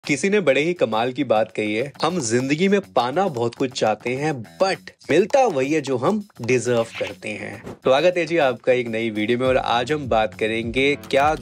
किसी ने बड़े ही कमाल की बात कही है, हम जिंदगी में पाना बहुत कुछ चाहते हैं बट मिलता वही है जो हम डिजर्व करते हैं। स्वागत है जी आपका एक नई वीडियो में और आज हम बात करेंगे क्या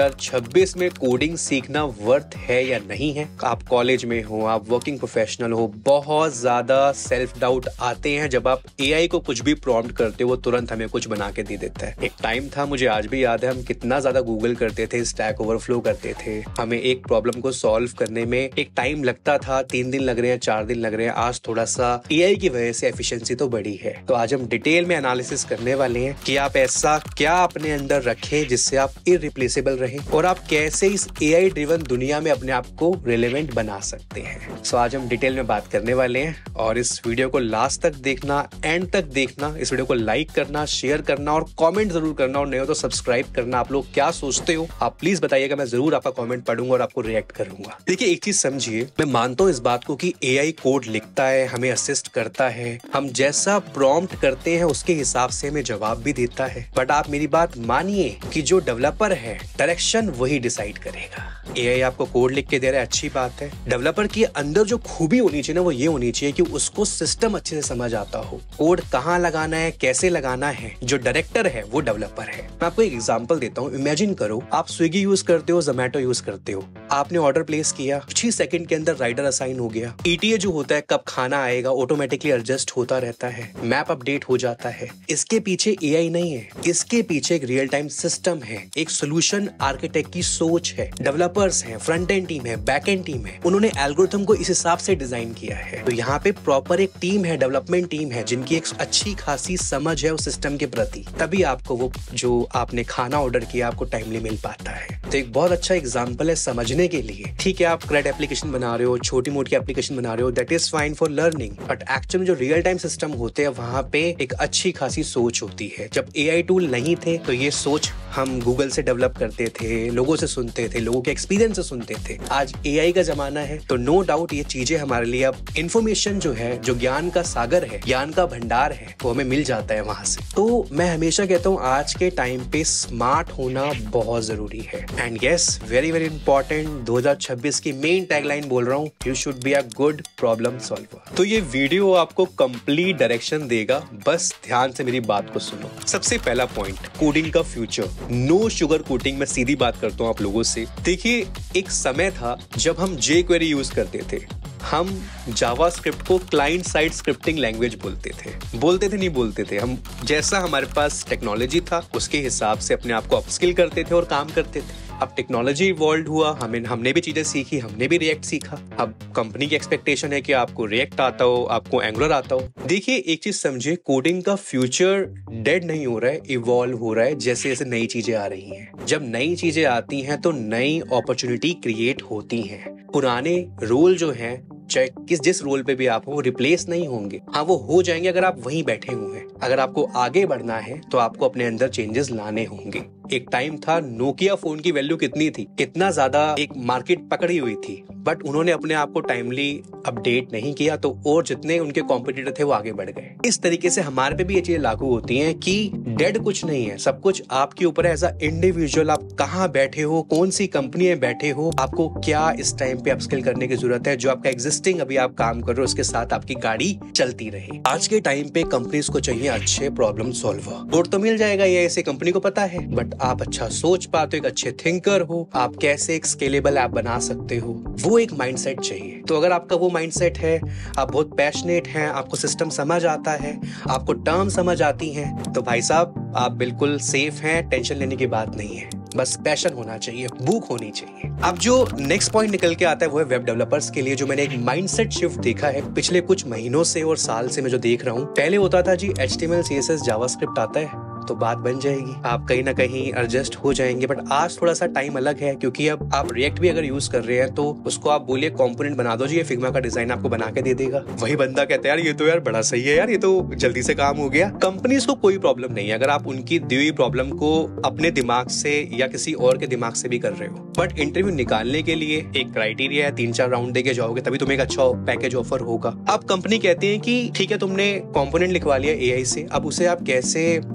2026 में कोडिंग सीखना वर्थ है या नहीं है। आप कॉलेज में हो, आप वर्किंग प्रोफेशनल हो, बहुत ज्यादा सेल्फ डाउट आते हैं जब आप एआई को कुछ भी प्रॉम्प्ट करते हो वो तुरंत हमें कुछ बना के दे देता है। एक टाइम था, मुझे आज भी याद है, हम कितना ज्यादा गूगल करते थे, स्टैक ओवरफ्लो करते थे, हमें एक प्रॉब्लम को सॉल्व करने में एक टाइम लगता था, 3 दिन लग रहे हैं, 4 दिन लग रहे हैं। आज थोड़ा सा एआई की वजह से एफिशिएंसी तो बढ़ी है। तो आज हम डिटेल में एनालिसिस करने वाले हैं कि आप ऐसा क्या अपने अंदर रखें जिससे आप इररिप्लेसेबल रहें और आप कैसे इस एआई ड्रिवन दुनिया में अपने आप को रिलेवेंट बना सकते हैं। सो आज हम डिटेल में बात करने वाले हैं और इस वीडियो को लास्ट तक देखना, एंड तक देखना, इस वीडियो को लाइक करना, शेयर करना और कमेंट जरूर करना और नहीं हो तो सब्सक्राइब करना। आप लोग क्या सोचते हो आप प्लीज बताइएगा, मैं जरूर आपका कमेंट पढ़ूंगा और आपको रिएक्ट करूंगा। देखिए एक चीज समझिए, मैं मानता हूँ इस बात को कि एआई कोड लिखता है, हमें असिस्ट करता है, हम जैसा प्रॉम्प्ट करते हैं उसके हिसाब से हमें जवाब भी देता है। बट आप मेरी बात मानिए कि जो डेवलपर है डायरेक्शन वही डिसाइड करेगा। एआई आपको कोड लिख के दे रहा है, अच्छी बात है। डेवलपर के अंदर जो खूबी होनी चाहिए ना वो ये होनी चाहिए कि उसको सिस्टम अच्छे से समझ आता हो, कोड कहाँ लगाना है, कैसे लगाना है। जो डायरेक्टर है वो डेवलपर है। मैं आपको एक एग्जांपल देता हूँ। इमेजिन करो आप स्विगी यूज करते हो, जोमैटो यूज करते हो, आपने ऑर्डर प्लेस किया, कुछ ही सेकंड के अंदर राइडर असाइन हो गया। ईटीए जो होता है कब खाना आएगा ऑटोमेटिकली एडजस्ट होता रहता है, मैप अपडेट हो जाता है। इसके पीछे एआई नहीं है, इसके पीछे एक रियल टाइम सिस्टम है, एक सोल्यूशन आर्किटेक्ट की सोच है, डेवलपर्स हैं, फ्रंट एंड टीम है, बैक एंड टीम है, उन्होंने एल्गोरिथम को इस हिसाब से डिजाइन किया है। तो यहाँ पे प्रॉपर एक टीम है, डेवलपमेंट टीम है जिनकी एक अच्छी खासी समझ है उस सिस्टम के प्रति, तभी आपको वो जो आपने खाना ऑर्डर किया आपको टाइमली मिल पाता है। तो एक बहुत अच्छा एग्जांपल है समझने के लिए। ठीक है, आप क्रेड एप्लीकेशन बना रहे हो, छोटी मोटी एप्लीकेशन बना रहे हो, that is fine for learning, but actually जो रियल टाइम सिस्टम होते हैं वहां पे एक अच्छी खासी सोच होती है। जब एआई टूल नहीं थे तो ये सोच हम गूगल से डेवलप करते थे, लोगों से सुनते थे, लोगों के एक्सपीरियंस से सुनते थे। आज एआई का जमाना है तो नो डाउट ये चीजें हमारे लिए अब इंफॉर्मेशन जो है, जो ज्ञान का सागर है, ज्ञान का भंडार है, वो हमें मिल जाता है वहां से। तो मैं हमेशा कहता हूँ आज के टाइम पे स्मार्ट होना बहुत जरूरी है। And yes, very very important, 2026 की मेन टैगलाइन बोल रहा हूँ, you should be a good problem solver. तो ये वीडियो आपको कंप्लीट डायरेक्शन देगा, बस ध्यान से मेरी बात को सुनो। सबसे पहला पॉइंट, कोडिंग का फ्यूचर, नो शुगर कोटिंग। मैं सीधी बात करता हूँ आप लोगों से। देखिए एक समय था जब हम jQuery यूज करते थे, हम जावास्क्रिप्ट को क्लाइंट साइड स्क्रिप्टिंग लैंग्वेज बोलते थे नहीं बोलते थे। हम जैसा हमारे पास टेक्नोलॉजी था उसके हिसाब से अपने आप को अपस्किल करते थे और काम करते थे। अब टेक्नोलॉजी इवॉल्व हुआ, हमने भी चीजें सीखी, हमने भी रिएक्ट सीखा। अब कंपनी की एक्सपेक्टेशन है कि आपको रिएक्ट आता हो, आपको एंगुलर आता हो। देखिए एक चीज समझिए, कोडिंग का फ्यूचर डेड नहीं हो रहा है, इवॉल्व हो रहा है जैसे जैसे नई चीजें आ रही हैं। जब नई चीजें आती हैं तो नई अपॉर्चुनिटी क्रिएट होती हैं। पुराने रोल जो हैं, चाहे जिस रोल पे भी आप हो, वो रिप्लेस नहीं होंगे। हाँ, वो हो जाएंगे अगर आप वहीं बैठे हुए हैं। अगर आपको आगे बढ़ना है तो आपको अपने अंदर चेंजेस लाने होंगे। एक टाइम था, नोकिया फोन की वैल्यू कितनी थी, कितना ज्यादा एक मार्केट पकड़ी हुई थी, बट उन्होंने अपने आप को टाइमली अपडेट नहीं किया तो और जितने उनके कॉम्पिटिटर थे वो आगे बढ़ गए। इस तरीके से हमारे पे भी ये चीजें लागू होती हैं कि डेड कुछ नहीं है, सब कुछ आपके ऊपर है। एज अ इंडिविजुअल आप कहाँ बैठे हो, कौन सी कंपनी में बैठे हो, आपको क्या इस टाइम पे अपस्किल करने की जरूरत है, जो आपका एग्जिस्टिंग अभी आप काम कर रहे हो उसके साथ आपकी गाड़ी चलती रहे। आज के टाइम पे कंपनीज को चाहिए अच्छे प्रॉब्लम सॉल्वर। कोड तो मिल जाएगा, ये ऐसे कंपनी को पता है, बट आप अच्छा सोच पाते हो, एक अच्छे थिंकर हो, आप कैसे एक स्केलेबल ऐप बना सकते हो, वो एक माइंडसेट चाहिए। तो अगर आपका वो माइंडसेट है, आप बहुत पैशनेट हैं, आपको सिस्टम समझ आता है, आपको टर्म समझ आती हैं, तो भाई साहब आप बिल्कुल सेफ हैं, टेंशन लेने की बात नहीं है। बस पैशन होना चाहिए, भूख होनी चाहिए। अब जो नेक्स्ट पॉइंट निकल के आता है वो है वेब डेवलपर्स के लिए, जो मैंने एक माइंडसेट शिफ्ट देखा है पिछले कुछ महीनों से और साल से मैं जो देख रहा हूँ। पहले होता था जी HTML CSS जावास्क्रिप्ट आता है तो बात बन जाएगी, आप कहीं ना कहीं एडजस्ट हो जाएंगे। बट आज थोड़ा सा टाइम अलग है, क्योंकि अब आप रिएक्ट भी अगर यूज कर रहे हैं तो उसको आप बोलिए कंपोनेंट बना दो जी, ये फिग्मा का डिजाइन आपको बना के दे देगा। वही बंदा कहता है यार ये तो यार बड़ा सही है यार, ये तो जल्दी से काम हो गया। कंपनीज को कोई प्रॉब्लम नहीं है अगर आप उनकी दी हुई प्रॉब्लम को अपने दिमाग से या किसी और के दिमाग से भी कर रहे हो। बट इंटरव्यू निकालने के लिए एक क्राइटेरिया है, 3-4 राउंड देके जाओगे तभी तुम्हें एक अच्छा पैकेज ऑफर होगा। अब कंपनी कहती है कि ठीक है तुमने कंपोनेंट लिखवा लिया एआई से, अब उसे आप कैसे रीयूजेबल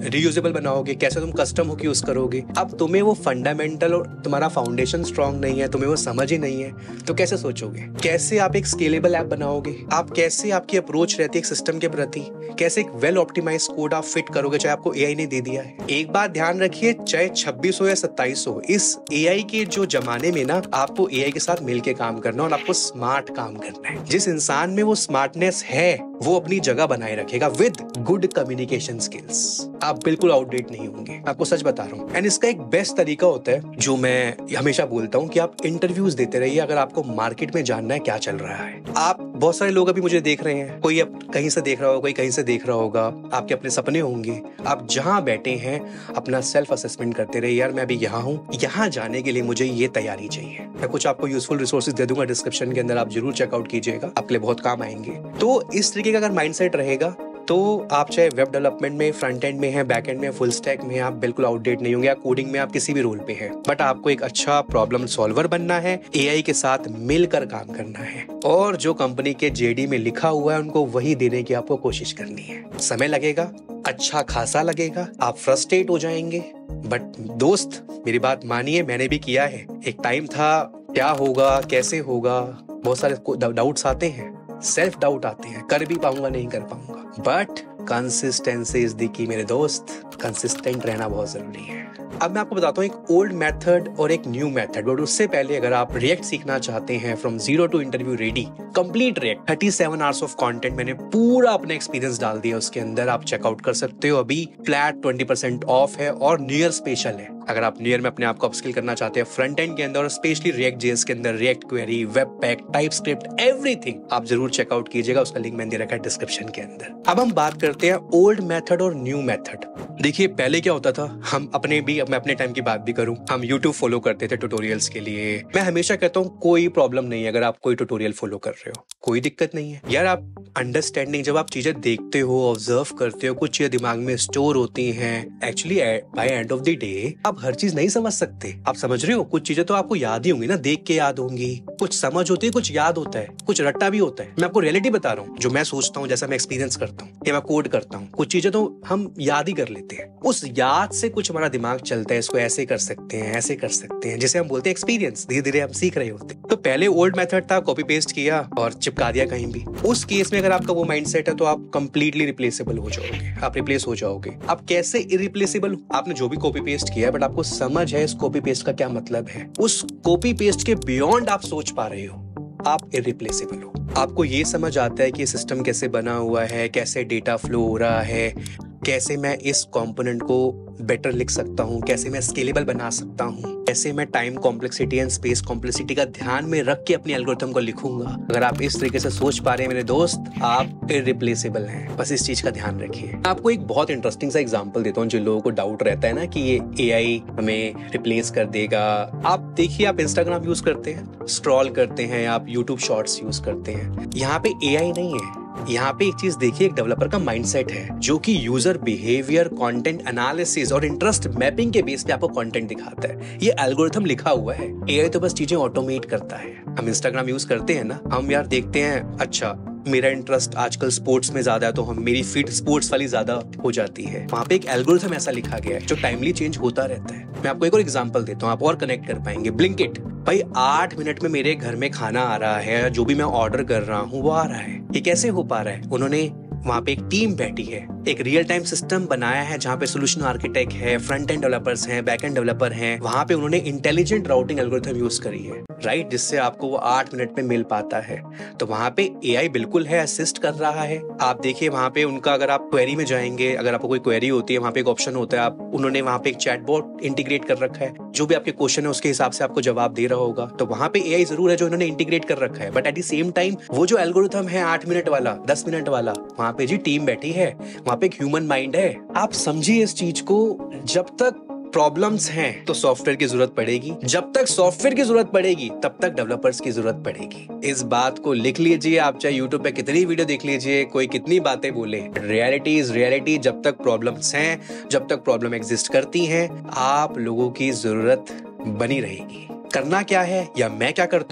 स्केलेबल बनाओगे, कैसे तुम कस्टम हुक यूज करोगे। अब तुम्हें वो फंडामेंटल और तुम्हारा फाउंडेशन स्ट्रांग नहीं है, तुम्हें वो समझ ही नहीं है, तो कैसे सोचोगे, कैसे आप एक स्केलेबल ऐप बनाओगे, आप कैसे आपकी अप्रोच रहती है एक सिस्टम के प्रति, कैसे एक वेल ऑप्टिमाइज कोड आप फिट करोगे चाहे आपको एआई ने दे दिया है। एक बात ध्यान रखिए, चाहे 26 हो या 27 हो, इस एआई के जो जमाने में ना आपको एआई के साथ मिलके काम करना और आपको स्मार्ट काम करना है। जिस इंसान में वो स्मार्टनेस है वो अपनी जगह बनाए रखेगा विद गुड कम्युनिकेशन स्किल्स। आप बिल्कुल आउटडेट नहीं होंगे, आपको सच बता रहा हूँ। एंड इसका एक बेस्ट तरीका होता है जो मैं हमेशा बोलता हूँ कि आप इंटरव्यूज देते रहिए अगर आपको मार्केट में जानना है क्या चल रहा है। आप बहुत सारे लोग अभी मुझे देख रहे हैं, कोई अब कहीं से देख रहा होगा, कोई कहीं से देख रहा होगा, आपके अपने सपने होंगे। आप जहां बैठे हैं अपना सेल्फ असेसमेंट करते रहिए, यार मैं अभी यहाँ हूँ, यहाँ जाने के लिए मुझे ये तैयारी चाहिए। मैं कुछ आपको यूजफुल रिसोर्सेज दे दूंगा डिस्क्रिप्शन के अंदर, आप जरूर चेकआउट कीजिएगा, आपके लिए बहुत काम आएंगे। तो इस तरीके का अगर माइंडसेट रहेगा तो आप चाहे वेब डेवलपमेंट में, फ्रंट एंड में है, बैक एंड में, फुल स्टैक में, आप बिल्कुल आउटडेट नहीं होंगे। कोडिंग में आप किसी भी रोल पे हैं, बट आपको एक अच्छा प्रॉब्लम सॉल्वर बनना है, एआई के साथ मिलकर काम करना है और जो कंपनी के जेडी में लिखा हुआ है उनको वही देने की आपको कोशिश करनी है। समय लगेगा, अच्छा खासा लगेगा, आप फ्रस्ट्रेट हो जाएंगे, बट दोस्त मेरी बात मानिए, मैंने भी किया है। एक टाइम था क्या होगा, कैसे होगा, बहुत सारे डाउट्स आते हैं, सेल्फ डाउट आते हैं, कर भी पाऊंगा नहीं कर पाऊंगा, but consistency is the key मेरे दोस्त। कंसिस्टेंट रहना बहुत जरूरी है। अब मैं आपको बताता हूँ एक ओल्ड मेथड और एक न्यू मेथड। बट उससे पहले अगर आप रिएक्ट सीखना चाहते हैं from zero to interview ready, complete React 37 hours of content मैंने पूरा अपना एक्सपीरियंस डाल दिया उसके अंदर, आप चेकआउट कर सकते हो। अभी फ्लैट 20% ऑफ है और न्यू ईयर स्पेशल है। अगर आप न्यू ईयर में अपने आप को अपस्किल करना चाहते हैं फ्रंट एंड के अंदर और स्पेशली रिएक्ट जेएस के अंदर, React Query, webpack, TypeScript, everything, आप जरूर चेकआउट कीजिएगा, उसका लिंक मैंने दे रखा है डिस्क्रिप्शन के अंदर। अब हम बात करते हैं ओल्ड मेथड और न्यू मेथड। देखिए पहले क्या होता था, हम मैं अपने टाइम की बात भी करूं, हम YouTube फॉलो करते थे ट्यूटोरियल्स के लिए। मैं हमेशा कहता हूं कोई प्रॉब्लम नहीं है अगर आप कोई ट्यूटोरियल फॉलो कर रहे हो, कोई दिक्कत नहीं है यार। आप अंडरस्टैंडिंग, जब आप चीजें देखते हो, ऑब्जर्व करते हो, कुछ चीजें दिमाग में स्टोर होती हैं। Actually by end of the day आप हर चीज नहीं समझ सकते, आप समझ रहे हो, कुछ चीजें तो आपको याद ही होंगी ना, देख के याद होंगी, कुछ समझ होती है, कुछ याद होता है, कुछ रट्टा भी होता है। मैं आपको रियलिटी बता रहा हूँ, जो मैं सोचता हूँ, जैसा मैं एक्सपीरियंस करता हूँ या मैं कोड करता हूँ, कुछ चीजें तो हम याद ही कर लेते हैं, उस याद से कुछ हमारा दिमाग चलता है, इसको ऐसे कर सकते हैं, ऐसे कर सकते हैं, जिसे हम बोलते हैं एक्सपीरियंस। धीरे धीरे हम सीख रहे होते हैं। तो पहले ओल्ड मेथड था, कॉपी पेस्ट किया और चिपका दिया कहीं भी। उस केस में अगर आपका वो माइंडसेट है तो आप कंप्लीटली रिप्लेसेबल हो जाओगे, आप रिप्लेस हो जाओगे। आप कैसे इरिप्लेसेबल? आपने जो भी कॉपी पेस्ट किया, बट आपको समझ है इस कॉपी पेस्ट का क्या मतलब है, उस कॉपी पेस्ट के बियॉन्ड आप सोच पा रहे हो, आप इरिप्लेसेबल हो। आपको ये समझ आता है कि सिस्टम कैसे बना हुआ है, कैसे डेटा फ्लो हो रहा है, कैसे मैं इस कंपोनेंट को बेटर लिख सकता हूँ, कैसे मैं स्केलेबल बना सकता हूँ, कैसे मैं time complexity and space complexity का ध्यान में रख के अपने एल्गोरिथम को लिखूंगा। अगर आप इस तरीके से सोच पा रहे हैं मेरे दोस्त, आप इरिप्लेसेबल हैं। बस इस चीज का ध्यान रखिए। आपको एक बहुत इंटरेस्टिंग सा एग्जांपल देता हूँ, जिन लोगों को डाउट रहता है ना कि ये एआई हमें रिप्लेस कर देगा। आप देखिए, आप इंस्टाग्राम यूज करते हैं, स्क्रॉल करते हैं, आप यूट्यूब शॉर्ट्स यूज करते हैं, यहाँ पे एआई नहीं है। यहाँ पे एक चीज देखिए, एक डेवलपर का माइंडसेट है जो कि यूजर बिहेवियर, कंटेंट एनालिसिस और इंटरेस्ट मैपिंग के बेस पे आपको कंटेंट दिखाता है। ये एल्गोरिथम लिखा हुआ है, एआई तो बस चीजें ऑटोमेट करता है। हम इंस्टाग्राम यूज करते हैं ना, हम यार देखते हैं, अच्छा मेरा इंटरेस्ट आजकल स्पोर्ट्स में ज्यादा है तो हम मेरी फीड स्पोर्ट्स वाली ज्यादा हो जाती है। वहां पे एक एल्गोरिथम ऐसा लिखा गया है जो टाइमली चेंज होता रहता है। मैं आपको एक और एग्जांपल देता हूँ, आप और कनेक्ट कर पाएंगे। ब्लिंकिट, भाई 8 मिनट में मेरे घर में खाना आ रहा है, जो भी मैं ऑर्डर कर रहा हूँ वो आ रहा है। ये कैसे हो पा रहा है? उन्होंने वहां पे एक टीम बैठी है, एक रियल टाइम सिस्टम बनाया है जहां पे सोल्यूशन आर्किटेक्ट है, फ्रंट एंड डेवलपर्स हैं, बैक एंड डेवलपर हैं। वहां पे उन्होंने इंटेलिजेंट राउटिंग एल्गोरिथम यूज करी है, राइट, जिससे आपको वो 8 मिनट में मिल पाता है। तो वहां पे एआई बिल्कुल है, असिस्ट कर रहा है। आप देखिए वहां पे उनका, अगर आप क्वेरी में जाएंगे, अगर आपको कोई क्वेरी होती है, वहां पे एक ऑप्शन होता है, आप उन्होंने वहां पे एक चैटबॉट इंटीग्रेट कर रखा है, जो भी आपके क्वेश्चन है उसके हिसाब से आपको जवाब दे रहा होगा। तो वहां पे एआई जरूर है जो उन्होंने इंटीग्रेट कर रखा है, but at the same time वो जो एल्गोरिथम है 8 मिनट वाला, 10 मिनट वाला, वहां पे जी टीम बैठी है, वहां पे एक ह्यूमन माइंड है। आप समझिए इस चीज को, जब तक प्रॉब्लम्स हैं तो सॉफ्टवेयर की जरूरत पड़ेगी, जब तक सॉफ्टवेयर की जरूरत पड़ेगी तब तक डेवलपर्स की जरूरत पड़ेगी। इस बात को लिख लीजिए, आप चाहे यूट्यूब पे कितनी वीडियो देख लीजिए, कोई कितनी बातें बोले, रियलिटी इज रियलिटी। जब तक प्रॉब्लम्स हैं, जब तक प्रॉब्लम एग्जिस्ट करती हैं, आप लोगों की जरूरत बनी रहेगी। करना क्या है, या मैं क्या करता हूं,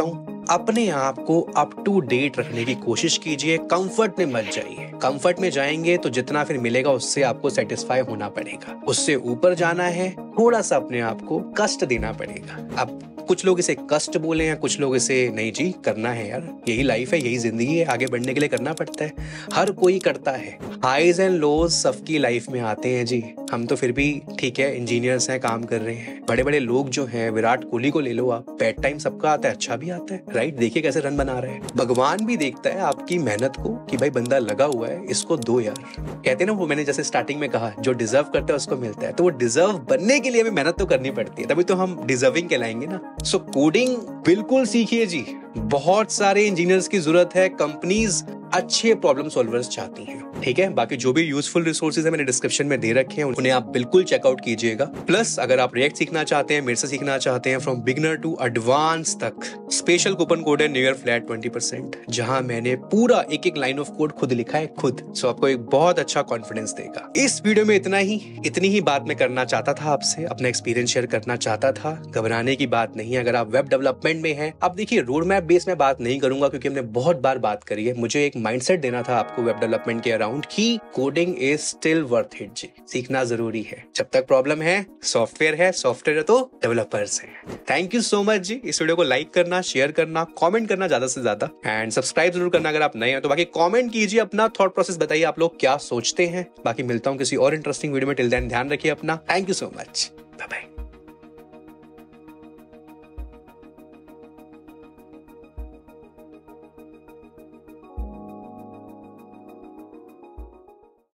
अपने आप को अप टू डेट रखने की कोशिश कीजिए, कंफर्ट में मत जाइए। कंफर्ट में जाएंगे तो जितना फिर मिलेगा उससे आपको सेटिस्फाई होना पड़ेगा, उससे ऊपर जाना है, थोड़ा सा अपने आप को कष्ट देना पड़ेगा। अब कुछ लोग इसे कष्ट बोले हैं, कुछ लोग इसे नहीं जी करना है यार, यही लाइफ है, यही जिंदगी है, आगे बढ़ने के लिए करना पड़ता है, हर कोई करता है। हाईज एंड लोज सबकी लाइफ में आते हैं जी। हम तो फिर भी ठीक है, इंजीनियर्स हैं, काम कर रहे हैं। बड़े बड़े लोग जो हैं, विराट कोहली को ले लो आप, बैड टाइम सबका आता है, अच्छा भी आता है, राइट? देखिए कैसे रन बना रहे हैं। भगवान भी देखता है आपकी मेहनत को कि भाई बंदा लगा हुआ है, इसको दो यार। कहते हैं ना वो, मैंने जैसे स्टार्टिंग में कहा, जो डिजर्व करता है उसको मिलता है। तो वो डिजर्व बनने के लिए भी मेहनत तो करनी पड़ती है, तभी तो हम डिजर्विंग कहलाएंगे ना। सो कोडिंग बिल्कुल सीखिए जी, बहुत सारे इंजीनियर्स की जरूरत है। कंपनीज अच्छे प्रॉब्लम सॉल्वर्स चाहती हैं, ठीक है? बाकी जो भी यूजफुल रिसोर्सेज है मैंने डिस्क्रिप्शन में दे रखे हैं, उन्हें आप बिल्कुल चेकआउट कीजिएगा। प्लस अगर आप रिएक्ट सीखना चाहते हैं, मेरे से सीखना चाहते हैं, फ्रॉम बिगिनर टू एडवांस तक, स्पेशल कूपन कोड है न्यू ईयर फ्लैट 20%, जहां मैंने पूरा एक एक लाइन ऑफ कोड खुद लिखा है, खुद। सो आपको एक बहुत अच्छा कॉन्फिडेंस देगा। इस वीडियो में इतनी ही बात मैं करना चाहता था आपसे, अपना एक्सपीरियंस शेयर करना चाहता था। घबराने की बात नहीं है अगर आप वेब डेवलपमेंट में हैं। अब देखिए, रोड मैप बेस में बात नहीं करूंगा क्योंकि हमने बहुत बार बात करी है। मुझे एक माइंडसेट देना था आपको वेब डेवलपमेंट के अराउंड कि coding is still worth it जी, सीखना जरूरी है। जब तक प्रॉब्लम है, सॉफ्टवेयर है, सॉफ्टवेयर है तो डेवलपर्स हैं। थैंक यू सो मच जी। इस वीडियो को लाइक करना, शेयर करना, कमेंट करना ज्यादा से ज्यादा, एंड सब्सक्राइब जरूर करना अगर आप नए हैं तो। बाकी कमेंट कीजिए, अपना थॉट प्रोसेस बताइए, आप लोग क्या सोचते हैं। बाकी मिलता हूं किसी और इंटरेस्टिंग वीडियो में। टिल देन ध्यान रखिए अपना। Thank you so much, bye bye.